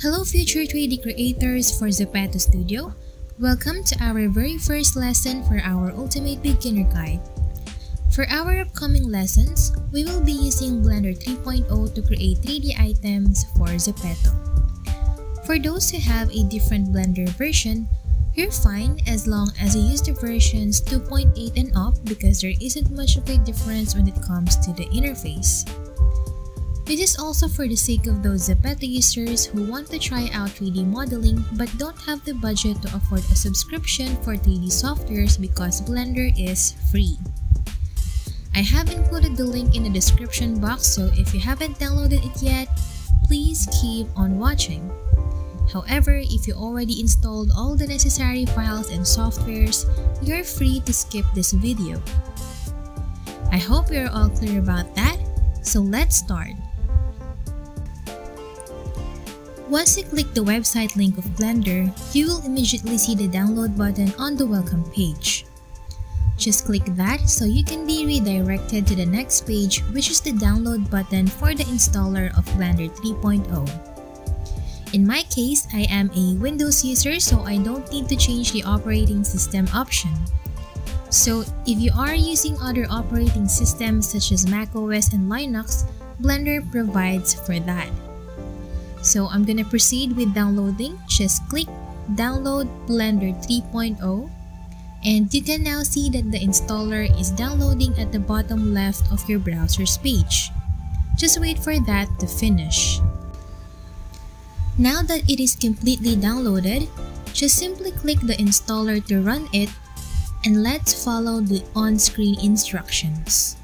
Hello future 3D creators for ZEPETO Studio. Welcome to our very first lesson for our Ultimate Beginner Guide. For our upcoming lessons, we will be using Blender 3.0 to create 3D items for ZEPETO. For those who have a different Blender version, you're fine as long as you use the versions 2.8 and up because there isn't much of a difference when it comes to the interface. This is also for the sake of those ZEPETO users who want to try out 3D modeling but don't have the budget to afford a subscription for 3D softwares because Blender is free. I have included the link in the description box, so if you haven't downloaded it yet, please keep on watching. However, if you already installed all the necessary files and softwares, you're free to skip this video. I hope you're all clear about that, so let's start. Once you click the website link of Blender, you will immediately see the download button on the welcome page. Just click that so you can be redirected to the next page, which is the download button for the installer of Blender 3.0. In my case, I am a Windows user, so I don't need to change the operating system option. So if you are using other operating systems such as macOS and Linux, Blender provides for that. So I'm gonna proceed with downloading. Just click Download Blender 3.0 and you can now see that the installer is downloading at the bottom left of your browser's page. Just wait for that to finish. Now that it is completely downloaded, just simply click the installer to run it and let's follow the on-screen instructions.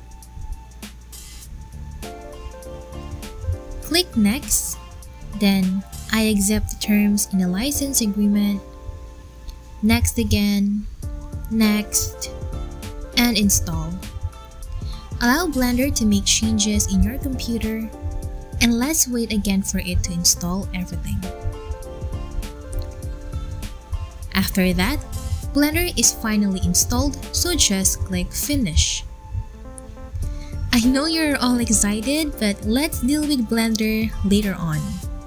Click Next. Then, I accept the terms in the license agreement, next again, next, and install. Allow Blender to make changes in your computer, and let's wait again for it to install everything. After that, Blender is finally installed, so just click Finish. I know you're all excited, but let's deal with Blender later on.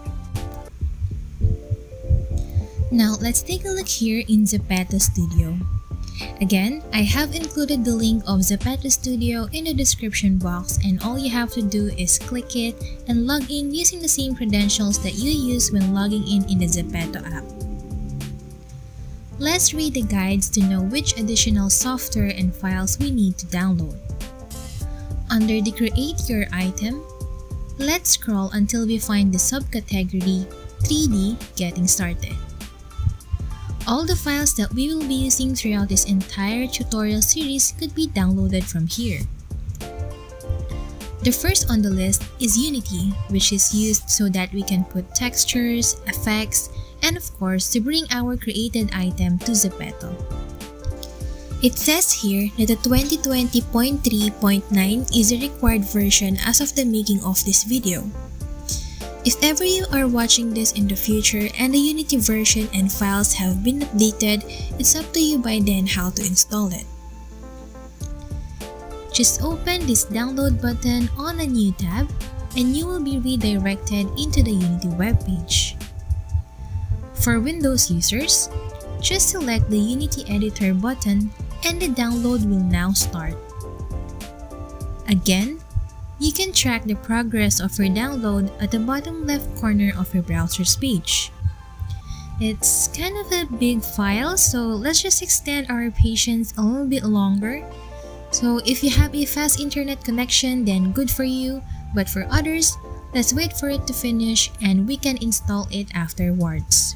Now let's take a look here in ZEPETO Studio. Again, I have included the link of ZEPETO Studio in the description box, and all you have to do is click it and log in using the same credentials that you use when logging in the ZEPETO app. Let's read the guides to know which additional software and files we need to download. Under the Create Your Item, let's scroll until we find the subcategory 3D Getting Started. All the files that we will be using throughout this entire tutorial series could be downloaded from here. The first on the list is Unity, which is used so that we can put textures, effects, and of course to bring our created item to ZEPETO. It says here that the 2020.3.9 is a required version as of the making of this video. If ever you are watching this in the future and the Unity version and files have been updated, it's up to you by then how to install it. Just open this download button on a new tab and you will be redirected into the Unity webpage. For Windows users, just select the Unity Editor button and the download will now start. Again, you can track the progress of your download at the bottom left corner of your browser's page. It's kind of a big file, so let's just extend our patience a little bit longer. So if you have a fast internet connection, then good for you, but for others, let's wait for it to finish and we can install it afterwards.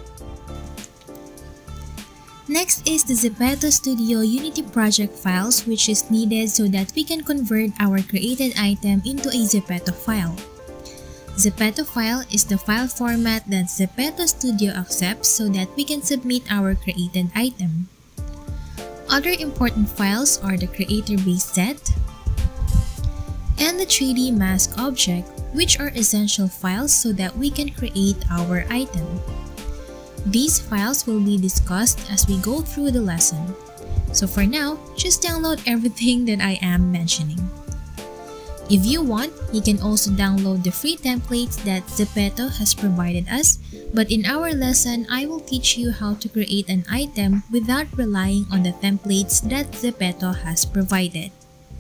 Next is the ZEPETO Studio Unity project files, which is needed so that we can convert our created item into a ZEPETO file. ZEPETO file is the file format that ZEPETO Studio accepts so that we can submit our created item. Other important files are the creator base set and the 3D mask object, which are essential files so that we can create our item. These files will be discussed as we go through the lesson. So for now, just download everything that I am mentioning. If you want, you can also download the free templates that ZEPETO has provided us, but in our lesson, I will teach you how to create an item without relying on the templates that ZEPETO has provided.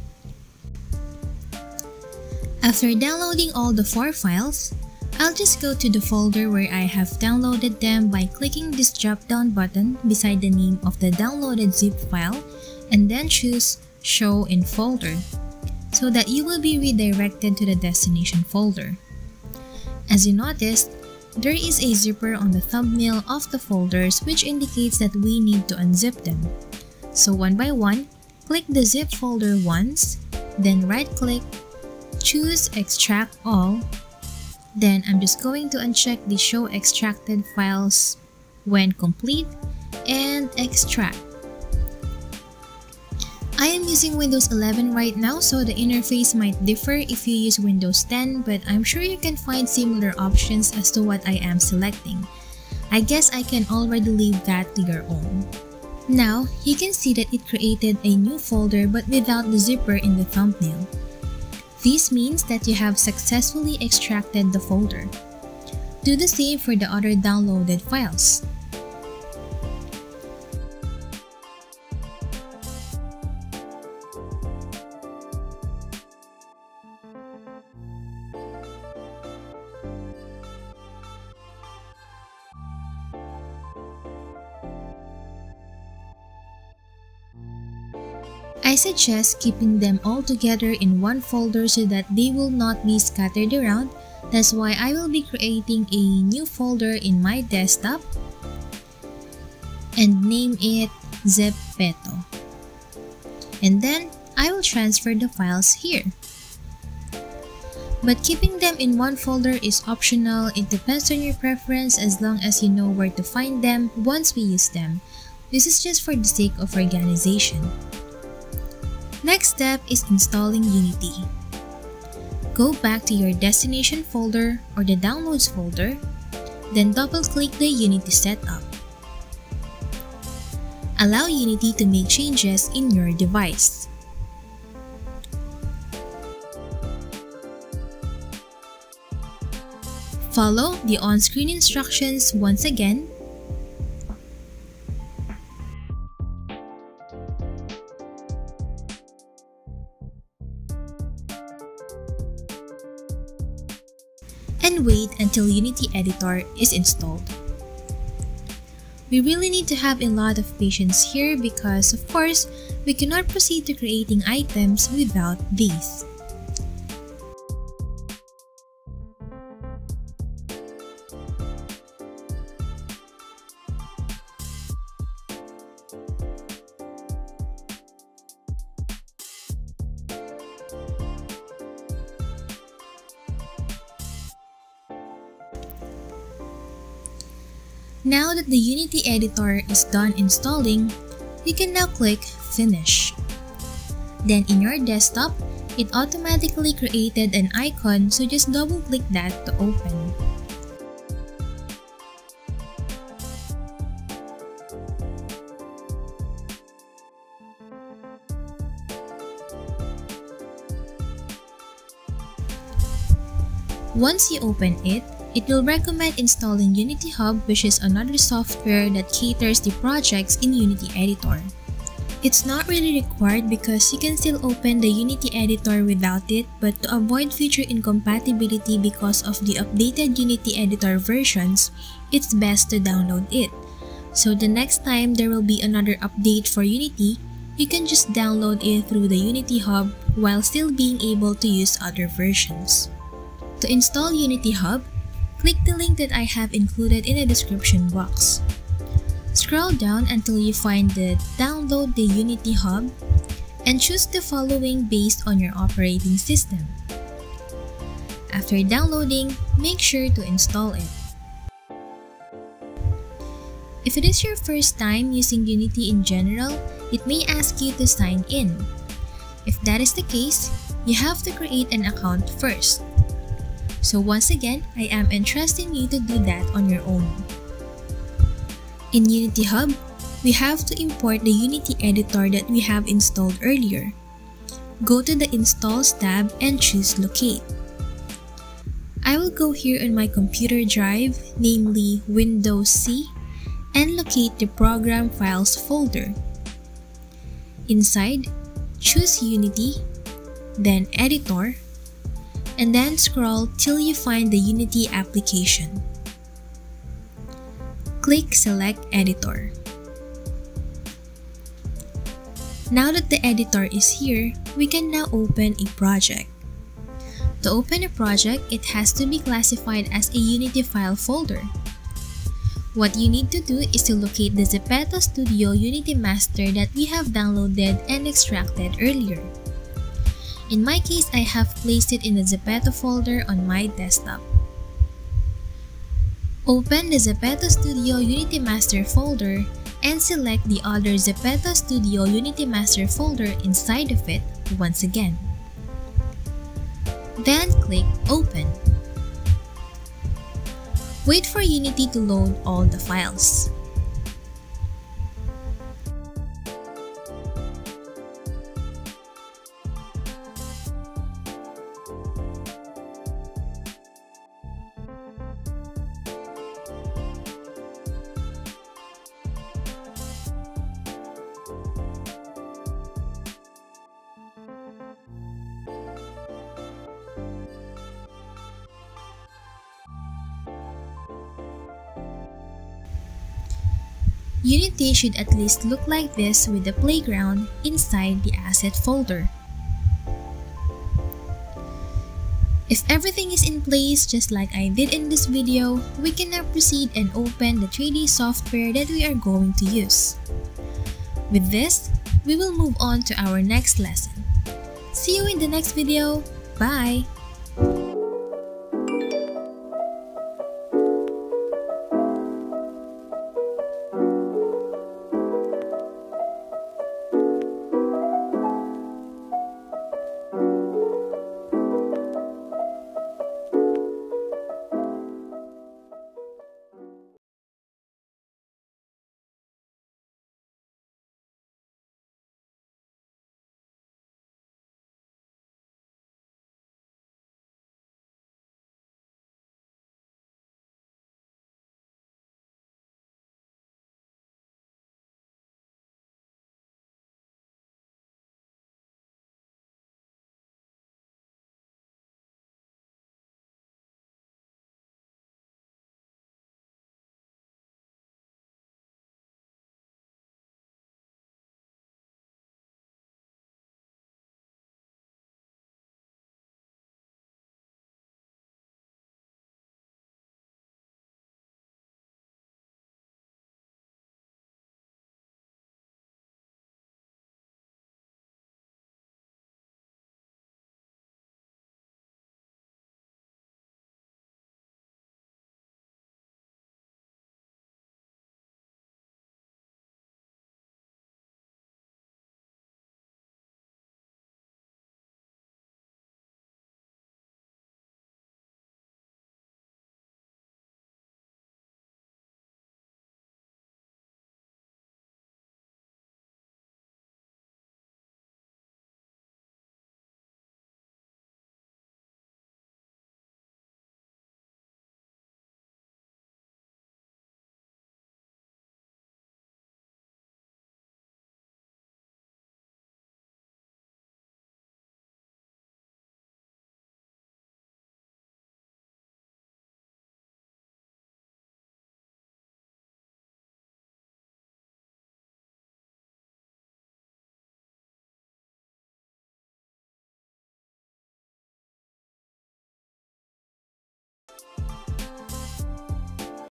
After downloading all the 4 files, I'll just go to the folder where I have downloaded them by clicking this drop-down button beside the name of the downloaded zip file and then choose Show in Folder, so that you will be redirected to the destination folder. As you noticed, there is a zipper on the thumbnail of the folders which indicates that we need to unzip them. So one by one, click the zip folder once, then right-click, choose Extract All, then I'm just going to uncheck the Show Extracted Files when complete and extract. I am using Windows 11 right now, so the interface might differ if you use Windows 10, but I'm sure you can find similar options as to what I am selecting. I guess I can already leave that to your own. Now, you can see that it created a new folder but without the zipper in the thumbnail. This means that you have successfully extracted the folder. Do the same for the other downloaded files. I suggest keeping them all together in one folder so that they will not be scattered around. That's why I will be creating a new folder in my desktop and name it ZEPETO. And then I will transfer the files here. But keeping them in one folder is optional. It depends on your preference as long as you know where to find them once we use them. This is just for the sake of organization. Next step is installing Unity. Go back to your destination folder or the downloads folder, then double-click the Unity setup. Allow Unity to make changes in your device. Follow the on-screen instructions once again. And wait until Unity Editor is installed. We really need to have a lot of patience here because, of course, we cannot proceed to creating items without these. Now that the Unity Editor is done installing, you can now click Finish. Then in your desktop, it automatically created an icon, so just double-click that to open. Once you open it, it will recommend installing Unity Hub, which is another software that caters to projects in Unity Editor. It's not really required because you can still open the Unity Editor without it, but to avoid future incompatibility because of the updated Unity Editor versions, it's best to download it. So the next time there will be another update for Unity, you can just download it through the Unity Hub while still being able to use other versions. To install Unity Hub, click the link that I have included in the description box. Scroll down until you find the Download the Unity Hub and choose the following based on your operating system. After downloading, make sure to install it. If it is your first time using Unity in general, it may ask you to sign in. If that is the case, you have to create an account first. So once again, I am entrusting you to do that on your own. In Unity Hub, we have to import the Unity editor that we have installed earlier. go to the Installs tab and choose Locate. I will go here on my computer drive, namely Windows C, and locate the Program Files folder. Inside, choose Unity, then Editor, and then scroll till you find the Unity application. Click Select Editor. Now that the editor is here, we can now open a project. To open a project, it has to be classified as a Unity file folder. What you need to do is to locate the ZEPETO Studio Unity master that we have downloaded and extracted earlier. In my case, I have placed it in the ZEPETO folder on my desktop. Open the ZEPETO Studio Unity master folder and select the other ZEPETO Studio Unity master folder inside of it once again. Then click Open. Wait for Unity to load all the files. Unity should at least look like this with the playground inside the asset folder. If everything is in place just like I did in this video, we can now proceed and open the 3D software that we are going to use. With this, we will move on to our next lesson. See you in the next video. Bye!